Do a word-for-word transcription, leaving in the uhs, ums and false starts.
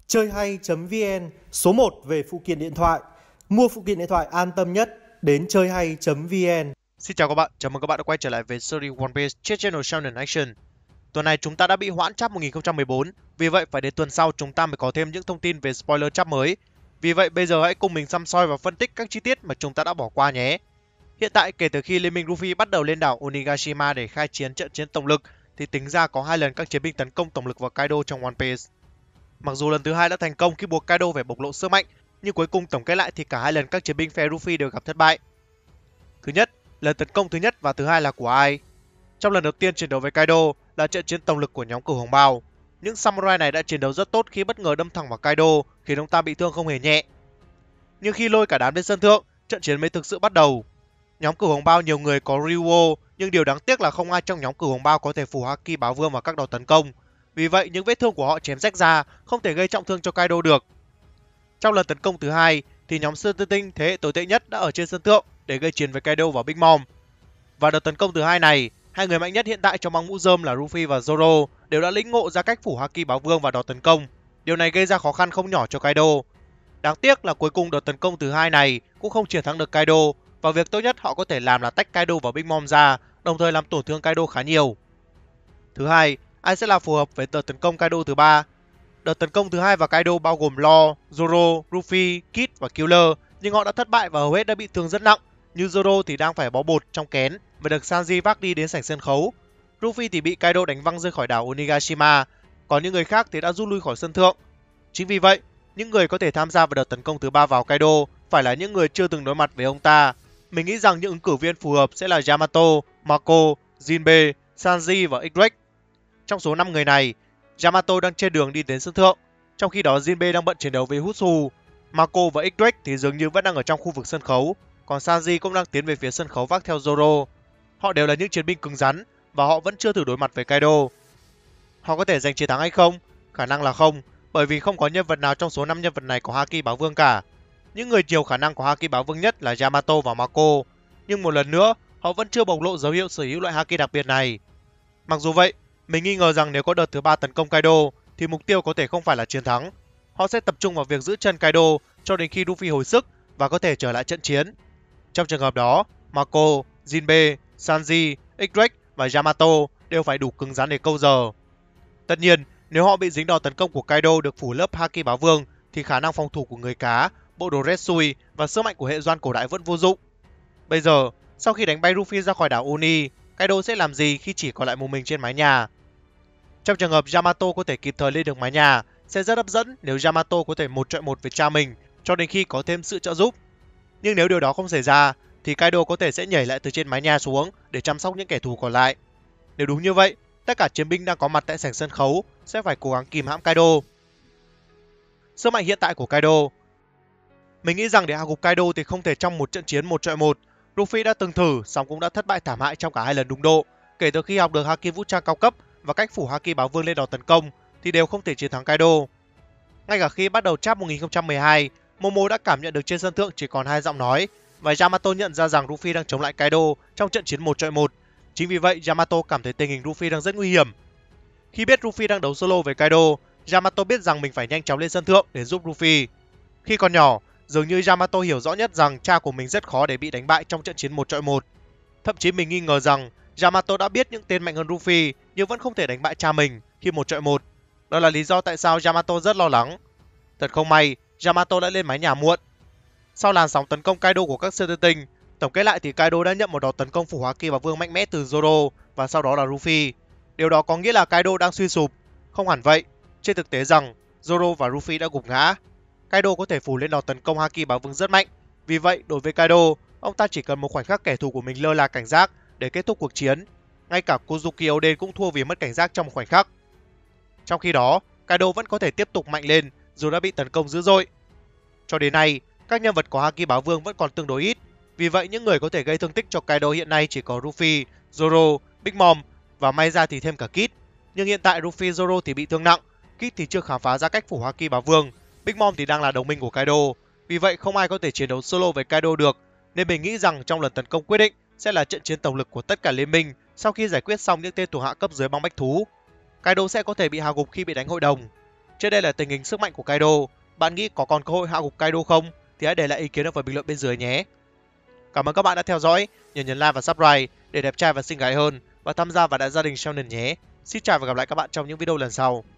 Chơi hay.vn, số một về phụ kiện điện thoại. Mua phụ kiện điện thoại an tâm nhất, đến chơi hay.vn. Xin chào các bạn, chào mừng các bạn đã quay trở lại với series One Piece trên channel Shonen Action. Tuần này chúng ta đã bị hoãn chap một nghìn không trăm mười bốn, vì vậy phải đến tuần sau chúng ta mới có thêm những thông tin về spoiler chap mới. Vì vậy bây giờ hãy cùng mình săm soi và phân tích các chi tiết mà chúng ta đã bỏ qua nhé. Hiện tại kể từ khi Liên minh Luffy bắt đầu lên đảo Onigashima để khai chiến trận chiến tổng lực thì tính ra có hai lần các chiến binh tấn công tổng lực vào Kaido trong One Piece. Mặc dù lần thứ hai đã thành công khi buộc Kaido phải bộc lộ sức mạnh, nhưng cuối cùng tổng kết lại thì cả hai lần các chiến binh phe Luffy đều gặp thất bại. Thứ nhất, lần tấn công thứ nhất và thứ hai là của ai? Trong lần đầu tiên chiến đấu với Kaido là trận chiến tổng lực của nhóm Cửu Hồng Bao. Những samurai này đã chiến đấu rất tốt khi bất ngờ đâm thẳng vào Kaido, khiến ông ta bị thương không hề nhẹ. Nhưng khi lôi cả đám lên sân thượng, trận chiến mới thực sự bắt đầu. Nhóm Cửu Hồng Bao nhiều người có Ryuo, nhưng điều đáng tiếc là không ai trong nhóm Cửu Hồng Bao có thể phủ Haki Báo Vương vào các đòn tấn công. Vì vậy những vết thương của họ chém rách ra, không thể gây trọng thương cho Kaido được. Trong lần tấn công thứ hai thì nhóm Sư Tư Tinh thế hệ tồi tệ nhất đã ở trên sân thượng để gây chiến với Kaido và Big Mom. Và đợt tấn công thứ hai này, hai người mạnh nhất hiện tại trong băng mũ rơm là Luffy và Zoro đều đã lĩnh ngộ ra cách phủ Haki Báo Vương vào đòn tấn công. Điều này gây ra khó khăn không nhỏ cho Kaido. Đáng tiếc là cuối cùng đợt tấn công thứ hai này cũng không chiến thắng được Kaido, và việc tốt nhất họ có thể làm là tách Kaido và Big Mom ra, đồng thời làm tổn thương Kaido khá nhiều. Thứ hai, ai sẽ là phù hợp với đợt tấn công Kaido thứ ba? Đợt tấn công thứ hai vào Kaido bao gồm Law, Zoro, Luffy, Kid và Killer, nhưng họ đã thất bại và hầu hết đã bị thương rất nặng. Như Zoro thì đang phải bó bột trong kén và được Sanji vác đi đến sảnh sân khấu. Luffy thì bị Kaido đánh văng rơi khỏi đảo Onigashima, còn những người khác thì đã rút lui khỏi sân thượng. Chính vì vậy, những người có thể tham gia vào đợt tấn công thứ ba vào Kaido phải là những người chưa từng đối mặt với ông ta. Mình nghĩ rằng những ứng cử viên phù hợp sẽ là Yamato, Marco, Jinbe, Sanji và X-Rex. Trong số năm người này, Yamato đang trên đường đi đến sân thượng, trong khi đó Jinbe đang bận chiến đấu với Hutsu. Marco và X-Rex thì dường như vẫn đang ở trong khu vực sân khấu, còn Sanji cũng đang tiến về phía sân khấu vác theo Zoro. Họ đều là những chiến binh cứng rắn và họ vẫn chưa thử đối mặt với Kaido. Họ có thể giành chiến thắng hay không? Khả năng là không, bởi vì không có nhân vật nào trong số năm nhân vật này có Haki Báo Vương cả. Những người nhiều khả năng có Haki Báo Vương nhất là Yamato và Marco, nhưng một lần nữa, họ vẫn chưa bộc lộ dấu hiệu sở hữu loại Haki đặc biệt này. Mặc dù vậy, mình nghi ngờ rằng nếu có đợt thứ ba tấn công Kaido thì mục tiêu có thể không phải là chiến thắng. Họ sẽ tập trung vào việc giữ chân Kaido cho đến khi Luffy hồi sức và có thể trở lại trận chiến. Trong trường hợp đó, Marco, Jinbe, Sanji, X-Rex và Yamato đều phải đủ cứng rắn để câu giờ. Tất nhiên, nếu họ bị dính đòn tấn công của Kaido được phủ lớp Haki Báo Vương thì khả năng phòng thủ của người cá, bộ đồ Retsui và sức mạnh của hệ Doan cổ đại vẫn vô dụng. Bây giờ, sau khi đánh bay Luffy ra khỏi đảo Oni, Kaido sẽ làm gì khi chỉ còn lại một mình trên mái nhà? Trong trường hợp Yamato có thể kịp thời lên được mái nhà, sẽ rất hấp dẫn nếu Yamato có thể một chọi một với cha mình cho đến khi có thêm sự trợ giúp. Nhưng nếu điều đó không xảy ra, thì Kaido có thể sẽ nhảy lại từ trên mái nhà xuống để chăm sóc những kẻ thù còn lại. Nếu đúng như vậy, tất cả chiến binh đang có mặt tại sảnh sân khấu sẽ phải cố gắng kìm hãm Kaido. Sức mạnh hiện tại của Kaido. Mình nghĩ rằng để hạ gục Kaido thì không thể trong một trận chiến một chọi một. Luffy đã từng thử, song cũng đã thất bại thảm hại trong cả hai lần đụng độ. Kể từ khi học được Haki vũ trang cao cấp và cách phủ Haki Báo Vương lên đòn tấn công thì đều không thể chiến thắng Kaido. Ngay cả khi bắt đầu chap một nghìn không trăm mười hai, Momo đã cảm nhận được trên sân thượng chỉ còn hai giọng nói và Yamato nhận ra rằng Luffy đang chống lại Kaido trong trận chiến một chọi một. Chính vì vậy, Yamato cảm thấy tình hình Luffy đang rất nguy hiểm. Khi biết Luffy đang đấu solo với Kaido, Yamato biết rằng mình phải nhanh chóng lên sân thượng để giúp Luffy. Khi còn nhỏ, dường như Yamato hiểu rõ nhất rằng cha của mình rất khó để bị đánh bại trong trận chiến một chọi một. Thậm chí mình nghi ngờ rằng Yamato đã biết những tên mạnh hơn Luffy nhưng vẫn không thể đánh bại cha mình khi một chọi một. Đó là lý do tại sao Yamato rất lo lắng. Thật không may, Yamato đã lên mái nhà muộn. Sau làn sóng tấn công Kaido của các siêu tử tinh, tổng kết lại thì Kaido đã nhận một đòn tấn công phủ Haki Báo Vương mạnh mẽ từ Zoro và sau đó là Luffy. Điều đó có nghĩa là Kaido đang suy sụp. Không hẳn vậy, trên thực tế rằng Zoro và Luffy đã gục ngã. Kaido có thể phủ lên đòn tấn công Haki Báo Vương rất mạnh. Vì vậy, đối với Kaido, ông ta chỉ cần một khoảnh khắc kẻ thù của mình lơ là cảnh giác để kết thúc cuộc chiến. Ngay cả Kozuki Oden cũng thua vì mất cảnh giác trong một khoảnh khắc. Trong khi đó, Kaido vẫn có thể tiếp tục mạnh lên dù đã bị tấn công dữ dội. Cho đến nay, các nhân vật có Haki Báo Vương vẫn còn tương đối ít. Vì vậy, những người có thể gây thương tích cho Kaido hiện nay chỉ có Luffy, Zoro, Big Mom và may ra thì thêm cả Kid. Nhưng hiện tại Luffy, Zoro thì bị thương nặng, Kid thì chưa khám phá ra cách phủ Haki Báo Vương, Big Mom thì đang là đồng minh của Kaido. Vì vậy, không ai có thể chiến đấu solo với Kaido được, nên mình nghĩ rằng trong lần tấn công quyết định sẽ là trận chiến tổng lực của tất cả liên minh sau khi giải quyết xong những tên thủ hạ cấp dưới băng bách thú. Kaido sẽ có thể bị hạ gục khi bị đánh hội đồng. Trên đây là tình hình sức mạnh của Kaido. Bạn nghĩ có còn cơ hội hạ gục Kaido không? Thì hãy để lại ý kiến ở phần bình luận bên dưới nhé. Cảm ơn các bạn đã theo dõi. Nhớ nhấn like và subscribe để đẹp trai và xinh gái hơn và tham gia vào đại gia đình Shonen nhé. Xin chào và gặp lại các bạn trong những video lần sau.